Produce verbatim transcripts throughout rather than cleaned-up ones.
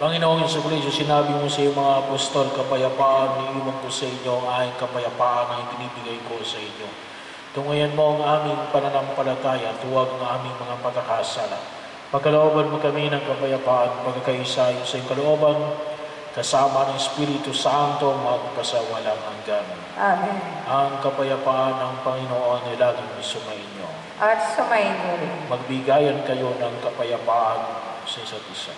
Panginoong Jesucristo, sinabi mo sa iyong mga apostol, kapayapaan iiwan ko sa inyo, ang aking kapayapaan ang ibinibigay ko sa inyo. Tungayan mo ang aming pananampalataya, tuwag ng aming mga pagkakasala. Pagkalooban mo kami ng kapayapaan, pagkakaisa sa iyong kalooban, kasama ng Espiritu Santo, magpasawalang hanggan. Amen. Ang kapayapaan ng Panginoon ay laging sumainyo. At sumainyo rin. Magbigayan kayo ng kapayapaan sa isa't isa.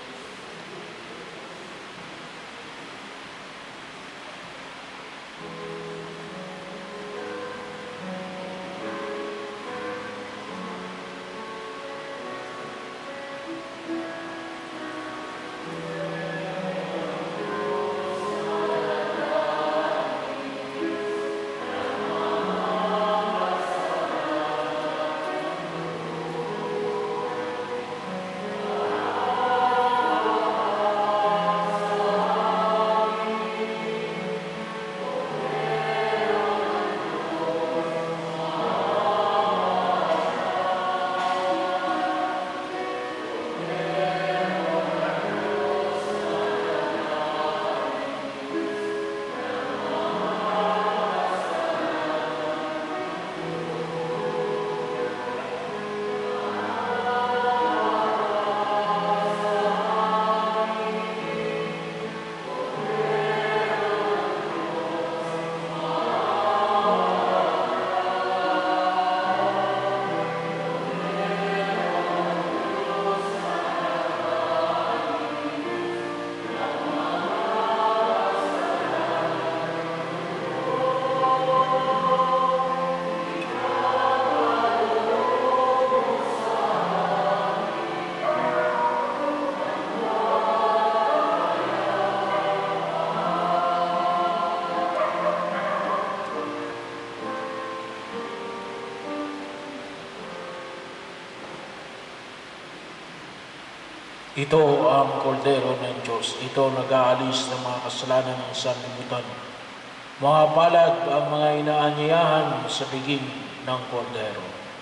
Ito ang kordero ng Diyos. Ito nag-aalis ng mga kasalanan ng sanlibutan. Mga palad ang mga inaanyayahan sa biging ng kordero.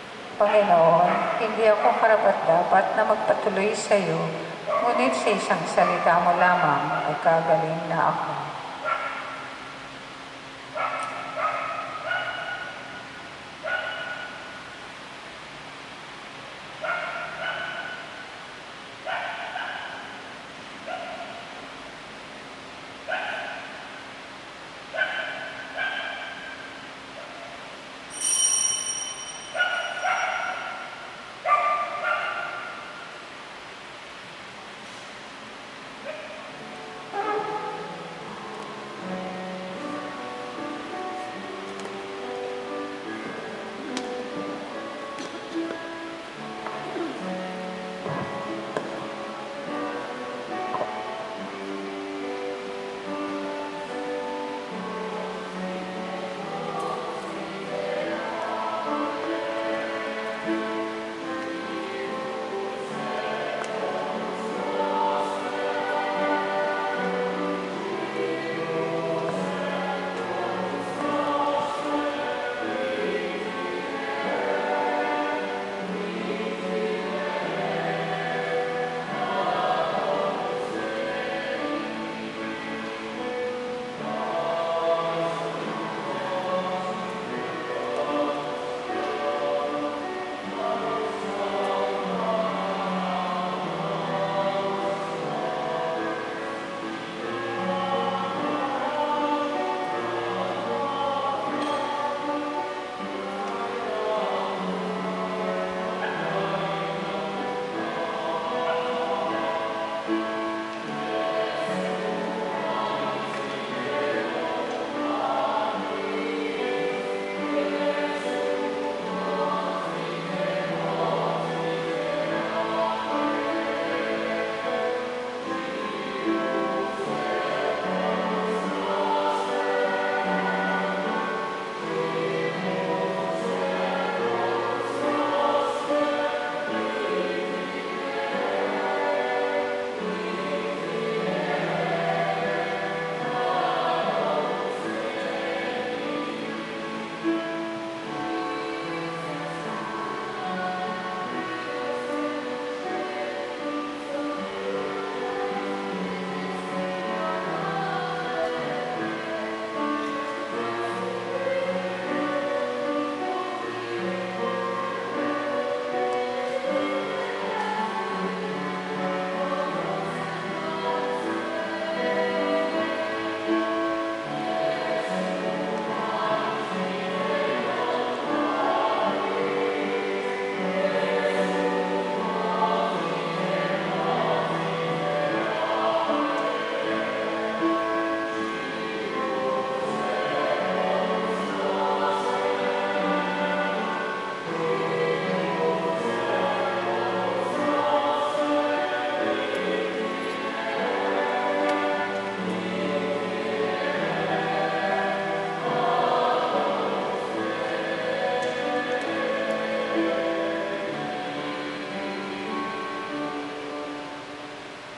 Panginoon, hindi ako karapat-dapat na magpatuloy sa iyo, ngunit sa isang salita mo lamang ay kagaling na ako.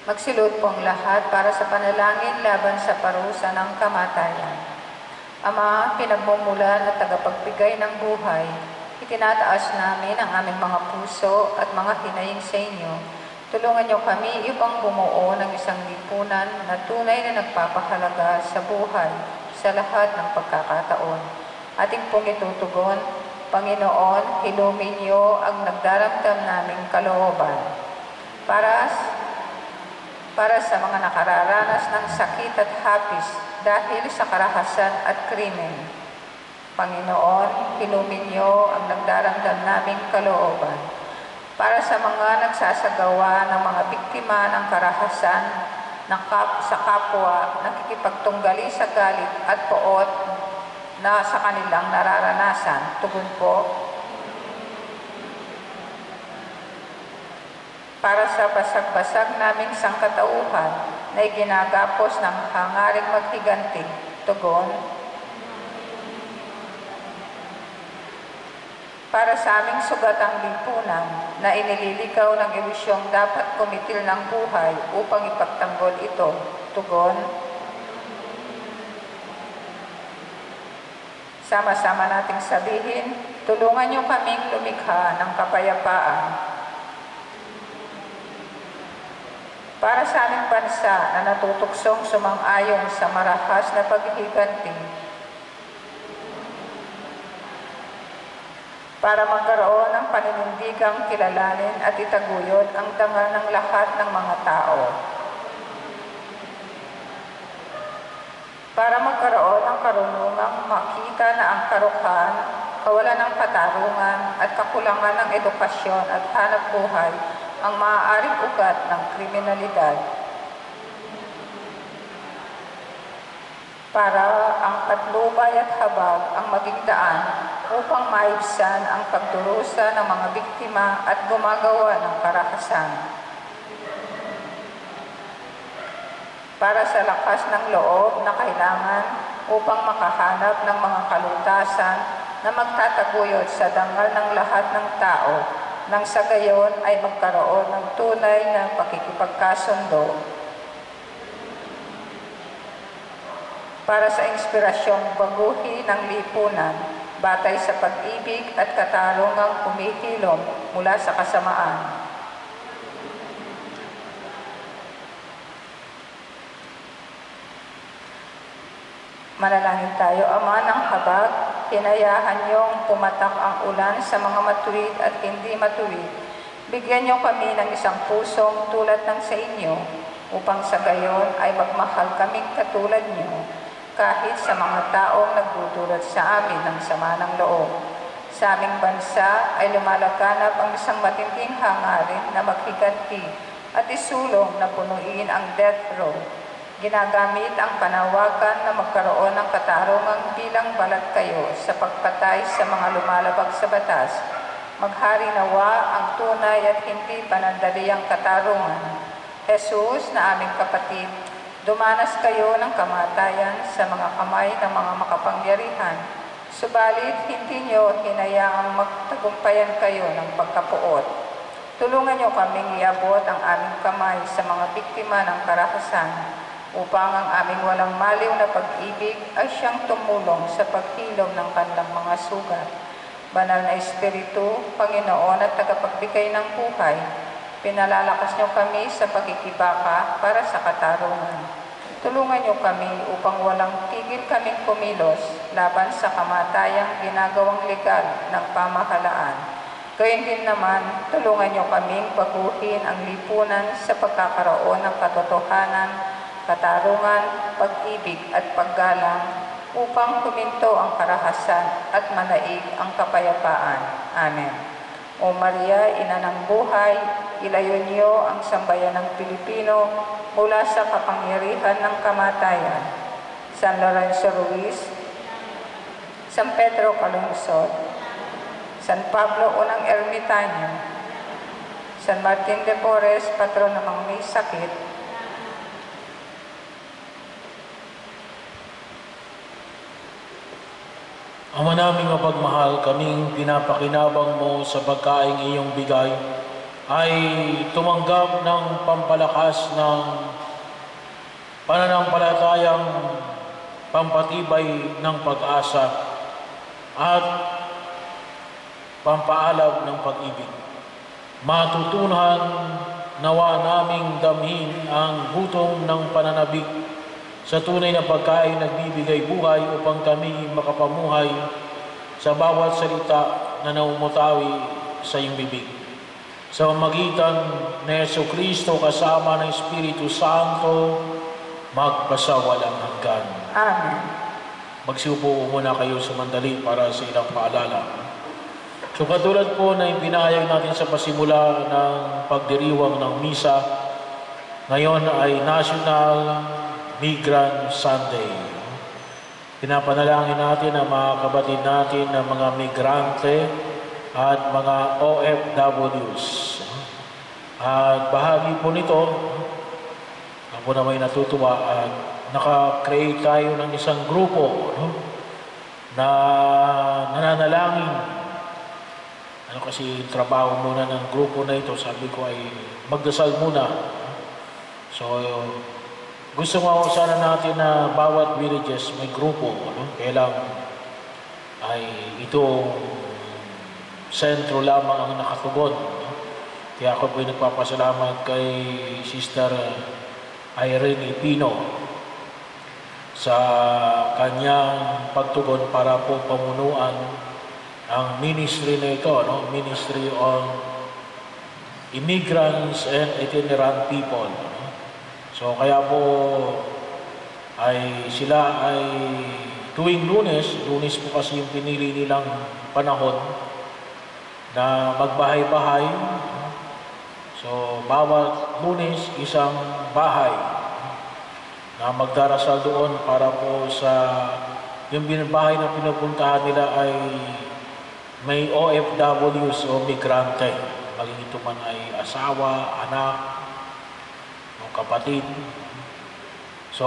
Magsilod po ang lahat para sa panalangin laban sa parusa ng kamatayan. Ama, pinagmumulan at tagapagbigay ng buhay, itinataas namin ang aming mga puso at mga hinaing sa inyo. Tulungan niyo kami upang bumuo ng isang lipunan na tunay na nagpapahalaga sa buhay sa lahat ng pagkakataon. Ating pong itutugon, Panginoon, hilumin niyo ang nagdaramdam naming kalooban para, para sa mga nakararanas ng sakit at hapis dahil sa karahasan at krimen. Panginoon, hilumin niyo ang nagdaramdam naming kalooban para sa mga nagsasagawa ng mga biktima ng karahasan ng kap sa kapwa, nakikipagtunggali sa galit at poot na sa kanilang nararanasan. Tugon po. Para sa basag-basag naming sangkatauhan na iginagapos ng hangaring maghiganti. Tugon. Para sa aming sugatang lipunan na inililikaw ng emisyong dapat kumitil ng buhay upang ipagtanggol ito. Tugon. Sama-sama nating sabihin, tulungan niyo kaming lumikha ng kapayapaan. Para sa aming bansa na natutuksong sumang-ayon sa marahas na paghihiganti, para magkaroon ng paninindigang kilalanin at itaguyod ang dangal ng lahat ng mga tao. Para magkaroon ng karunungang makita na ang karukan, kawalan ng katarungan at kakulangan ng edukasyon at hanap buhay ang maaaring ugat ng kriminalidad. Para ang patnubay at habag ang maging daan upang maibsan ang pagdurusa ng mga biktima at gumagawa ng karahasan. Para sa lakas ng loob na kailangan upang makahanap ng mga kalutasan na magtataguyod sa dangal ng lahat ng tao, nang sa gayon ay magkaroon ng tunay na pakikipagkasundo. Para sa inspirasyong baguhin ng lipunan, batay sa pag-ibig at katarungang kumikilom mula sa kasamaan. Manalangin tayo, Ama ng habag, hinayahan niyong pumatak ang ulan sa mga matuwid at hindi matuwid. Bigyan niyo kami ng isang pusong tulad ng sa inyo, upang sa gayon ay magmahal kaming katulad niyo, kahit sa mga taong nagdudulot sa amin ng sama ng loob. Sa aming bansa ay lumalaganap ang isang matinding hangarin na maghiganti at isulong na punuin ang death row. Ginagamit ang panawagan na magkaroon ng katarungang bilang balat kayo sa pagpatay sa mga lumalabag sa batas. Maghari nawa ang tunay at hindi panandaliang katarungan. Jesus na aming kapatid, dumanas kayo ng kamatayan sa mga kamay ng mga makapangyarihan. Subalit, hindi niyo hinayaang magtagumpayan kayo ng pagkapuot. Tulungan niyo kaming iabot ang aming kamay sa mga biktima ng karahasan, upang ang aming walang maliw na pag-ibig ay siyang tumulong sa paghilom ng kanilang mga sugat. Banal na Espiritu, Panginoon at tagapagbigay ng buhay, pinalalakas niyo kami sa pagkikibaka para sa katarungan. Tulungan niyo kami upang walang tigil kaming kumilos laban sa kamatayang ginagawang legal ng pamahalaan. Gayun din naman, tulungan niyo kaming baguhin ang lipunan sa pagkakaroon ng katotohanan, katarungan, pag-ibig at paggalang upang kuminto ang karahasan at manaig ang kapayapaan. Amen. O Maria, ina ng buhay, ilayo niyo ang sambayan ng Pilipino mula sa kapangyarihan ng kamatayan. San Lorenzo Ruiz, San Pedro Calungsod, San Pablo Unang Ermitanyo, San Martin de Porres, patron ng mga may sakit, Ama naming mapagmahal, kaming pinapakinabang mo sa pagkaing iyong bigay ay tumanggap ng pampalakas ng pananampalatayang pampatibay ng pag-asa at pampaalab ng pag-ibig. Matutunan nawa naming damhin ang gutom ng pananabik sa tunay na pagkain nagbibigay buhay upang kami makapamuhay sa bawat salita na naumutawi sa iyong bibig. Sa magitan ni Jesucristo kasama ng Espiritu Santo, magpasawalang hanggan. Amen. Magsiupo muna kayo sa mandali para sa ilang paalala. So katulad po na ipinahayag natin sa pasimula ng pagdiriwang ng misa, ngayon ay National Migrant Sunday. Pinapanalangin natin ang mga kabatid natin na mga migrante at mga O F Ws. At bahagi po nito, ako na may natutuwa at naka-create tayo ng isang grupo no? na nananalangin. Ano kasi trabaho muna ng grupo na ito, sabi ko ay magdasal muna. So, gusto mo sana natin na bawat villages may grupo. No? Kaya lang ay ito sentro lamang ang nakatugon. No? Kaya ako po nagpapasalamat kay Sister Irene Pino sa kanyang pagtugon para po pamunuan ang ministry na ito, no? Ministry on Immigrants and Itinerant People. No? So kaya po ay sila ay tuwing Lunes, Lunes po kasi yung pinili nilang panahon na magbahay-bahay. So bawat Lunes isang bahay na magdarasal doon para po sa yung bahay na pinupuntahan nila ay may O F Ws o migrante. Maging ito man ay asawa, anak, kapatid. So,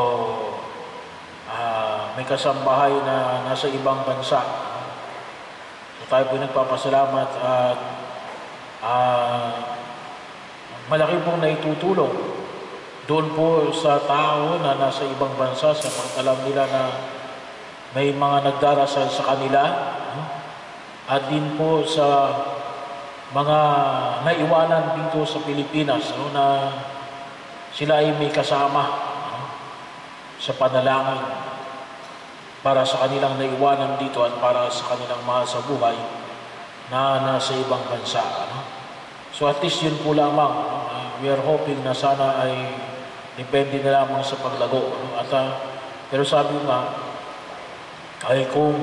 uh, may kasambahay na nasa ibang bansa. So, tayo po nagpapasalamat at uh, malaki pong naitutulong doon po sa tao na nasa ibang bansa sapagkat alam nila na may mga nagdarasal sa kanila at din po sa mga naiwanan dito sa Pilipinas no, na sila ay may kasama no, sa panalangin para sa kanilang naiwanan dito at para sa kanilang mahal sa buhay na nasa ibang bansa. No? So at least yun po lamang. No? Uh, we are hoping na sana ay depende na lamang sa paglago. No? At, uh, pero sabi nga, ay kung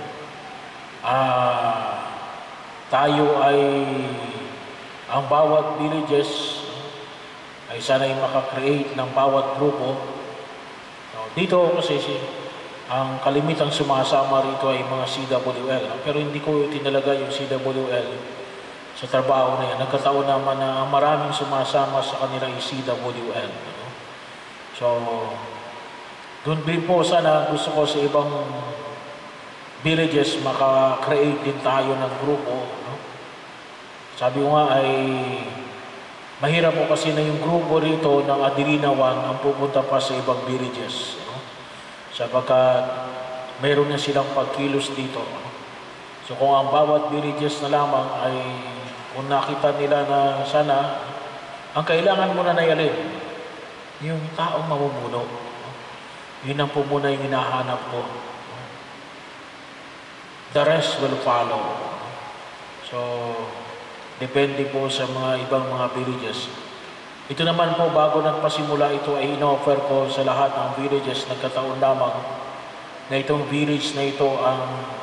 uh, tayo ay ang bawat villages ay sana'y makakreate ng bawat grupo. So, dito kasi si, ang kalimitang sumasama rito ay mga C W L. Pero hindi ko tinalaga yung C W L sa trabaho na yan. Nagkataon naman na ang maraming sumasama sa kanila ay C W L. So, doon din po sana gusto ko sa ibang villages makakreate din tayo ng grupo. No? Sabi ko nga ay mahirap po kasi na yung grupo rito ng Adelina one ang pupunta pa sa ibang villages. No? Sapagkat mayroon na silang pagkilos dito. No? So kung ang bawat villages na lamang ay kung nakita nila na sana, ang kailangan muna na yalin, yung taong mamumuno. No? Yun ang po muna yung hinahanap ko. No? The rest will follow. So, depende po sa mga ibang mga villages. Ito naman po, bago nagpasimula ito ay in-offer ko sa lahat ng villages nagkataon lamang na itong village na ito ang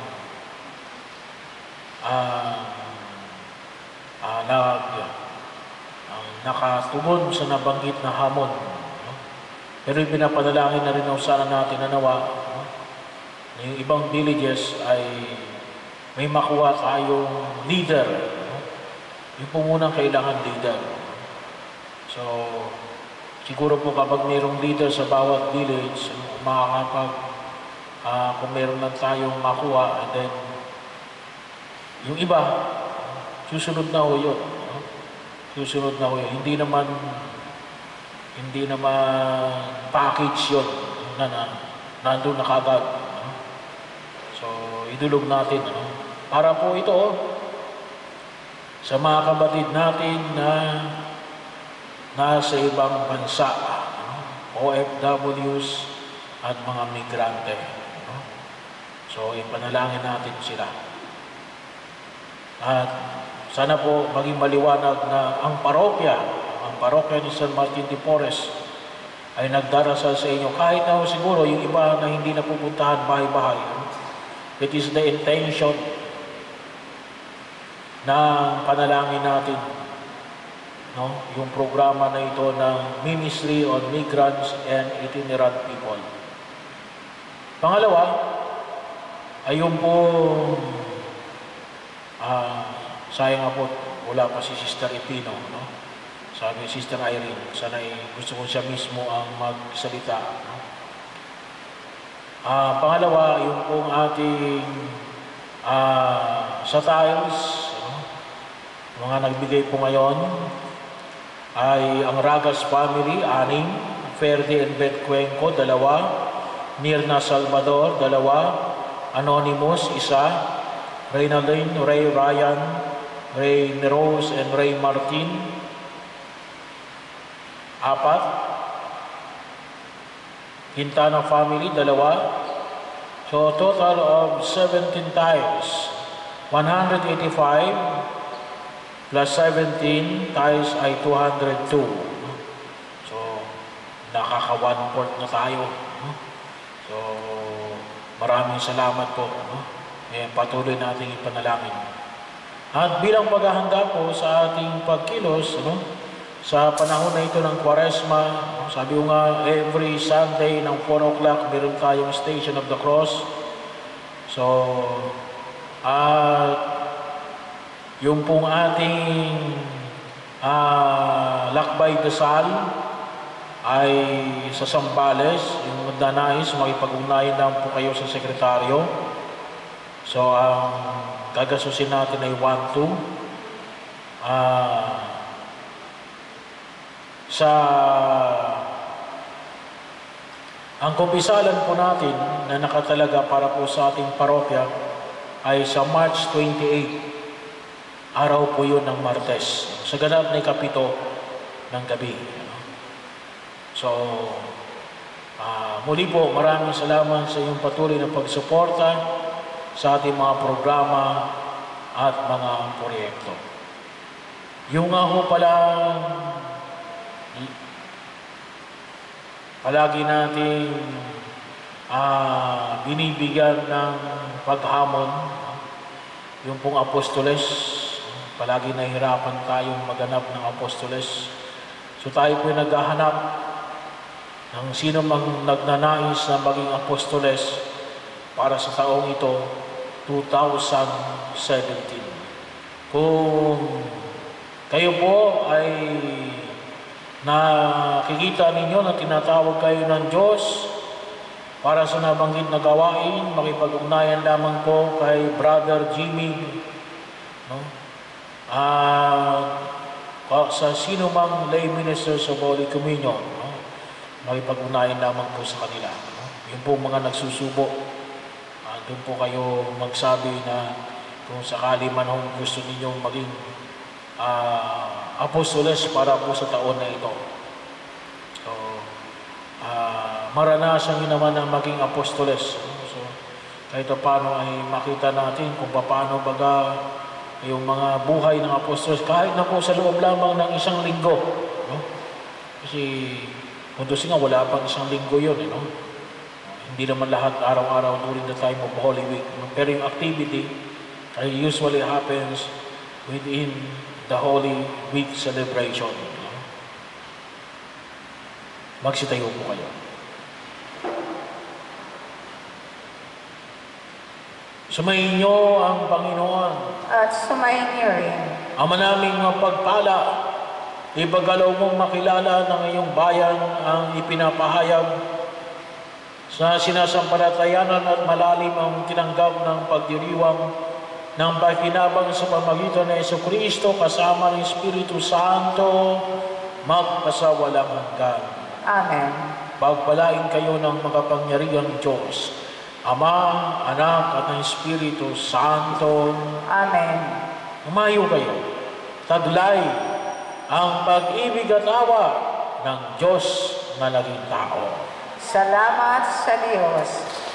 uh, uh, nag, uh, nakatugon sa nabanggit na hamon. No? Pero pinapanalangin na rin sana natin na nawa no? Yung ibang villages ay may makuha tayong leader. Yung po munang kailangan leader. So, siguro po kapag mayroong leader sa bawat village, makakapag, uh, kung mayroon lang tayong makuha, and then, yung iba, susunod na ho yun. No? Susunod na ho yun. Hindi naman, hindi naman package yun na, na nandun na kagad. No? So, idulog natin. Ano? Para po ito, sa mga kapatid natin na nasa ibang bansa, ano? O F Ws at mga migrante. Ano? So, ipanalangin natin sila. At sana po maging maliwanag na ang parokya, ang parokya ni San Martin de Porres ay nagdarasal sa inyo. Kahit na siguro yung iba na hindi napupuntahan bahay-bahay. It is the intention na panalangin natin, no? Yung programa na ito ng Ministry on Migrants and Itinerant People. Pangalawa, ay yung po uh, sayang nga po, wala pa si Sister Ipino, no? Sabi Sister Irene, sana gusto ko siya mismo ang magsalita. No? Uh, pangalawa, yung pong ating uh, sa tiles, no? Mga nagbigay po ngayon, ay ang Ragas family, anim, Ferde and Beth Cuenco, dalawa, Mirna Salvador, dalawa, Anonymous, isa, Reynaldine, Ray Ryan, Ray Rose and Ray Martin, apat, Quintana family, dalawa. So, total of seventeen tiles. one hundred eighty-five plus seventeen tiles ay two hundred two. So, nakaka one-fourth na tayo. So, maraming salamat po. Eh, patuloy nating ipanalangin. At bilang paghahanda po sa ating pagkilos, ano, sa panahon na ito ng Kwaresma, sabi ko nga, every Sunday ng four o'clock, meron tayong Station of the Cross. So, at yung pong ating uh, lakbay dasal ay sa Sambales, yung magdanais, makipag-ugnayan lang po kayo sa sekretaryo. So, ang um, gagasusin natin ay one two. Uh, sa ang kumpisalan po natin na nakatalaga para po sa ating parokya ay sa March twenty-eighth. Araw po yun ng Martes. Sa ganap na ikapito ng gabi. So, uh, muli po, maraming salamat sa iyong patuloy na pagsuporta sa ating mga programa at mga proyekto. Yung nga ho pala, palagi natin uh, binibigyan ng paghamon, yung pong apostoles, palagi nahihirapan tayong maganap ng apostoles. So tayo po naghahanap ng sino mang nagnanais na maging apostoles para sa taong ito, two thousand seventeen. Kung kayo po ay nakikita ninyo na tinatawag kayo ng Diyos para sa nabanggit na gawain, makipag-ugnayan lamang po kay Brother Jimmy, no? Uh, sa sino mang lay ministers of Holy Communion, no? Makipag-ugnayan lamang po sa kanila. No? Yung po mga nagsusubo, uh, doon po kayo magsabi na kung sakali man kung gusto ninyong maging uh, apostoles para po sa taon na ito. So, uh, maranasan nyo naman ang maging apostoles. So, kahit paano ay makita natin kung paano baga yung mga buhay ng apostoles, kahit na po sa loob lamang ng isang linggo. No? Kasi, kung doon nga, wala pang isang linggo yun. Eh, no? Hindi naman lahat araw-araw during the time of Holy Week. No? Pero yung activity ay usually happens within the Holy Week celebration. No? Magsitayo po kayo. Sumayin niyo ang Panginoon. At sumayin niyo rin. Ama naming mapagpala, ibagalaw mong makilala ng iyong bayan ang ipinapahayag sa sinasampalatayanan at malalim ang tinanggap ng pagdiriwang ng pakinabang sa pamagitan ng Jesucristo kasama ng Espiritu Santo, magpasawalang hanggan. Amen. Pagpalain kayo ng makapangyarihang Diyos, Ama, Anak at ng Espiritu Santo. Amen. Umayo kayo. Taglay ang pag-ibig at awa ng Diyos na naging tao. Salamat sa Diyos.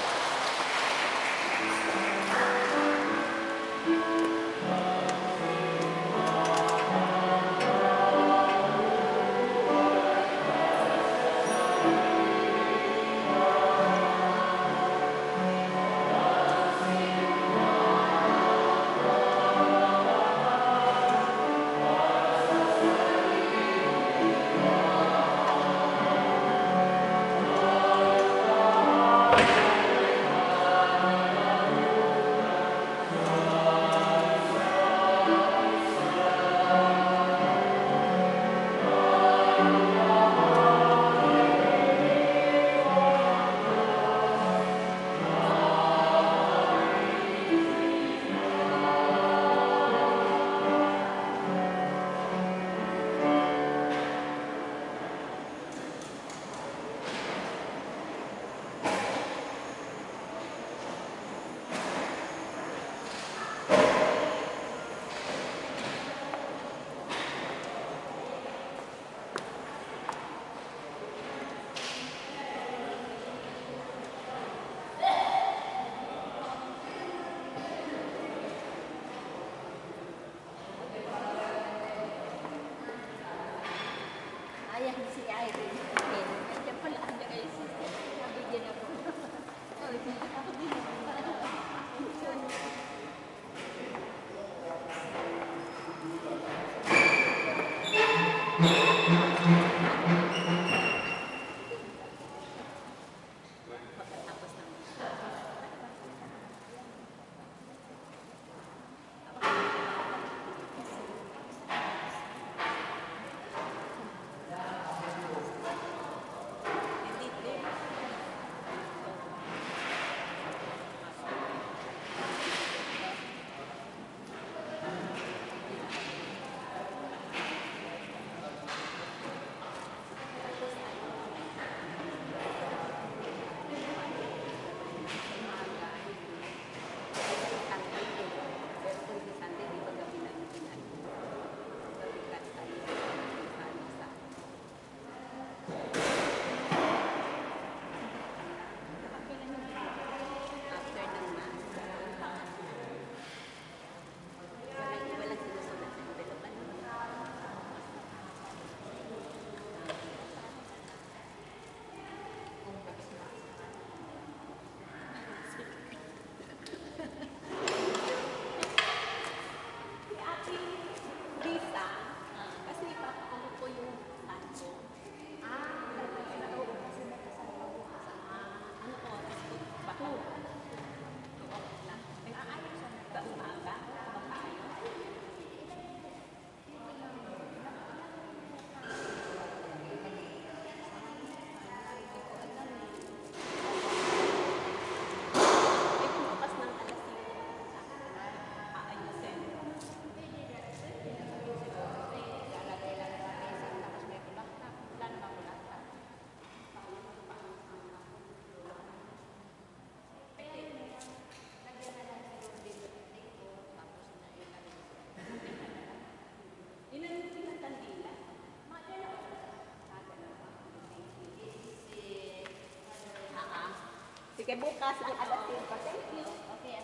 Sige, bukas ang alas singko. Thank you. Okay.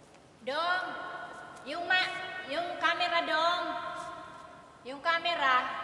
Dong, yung ma, yung camera dong. Yung camera.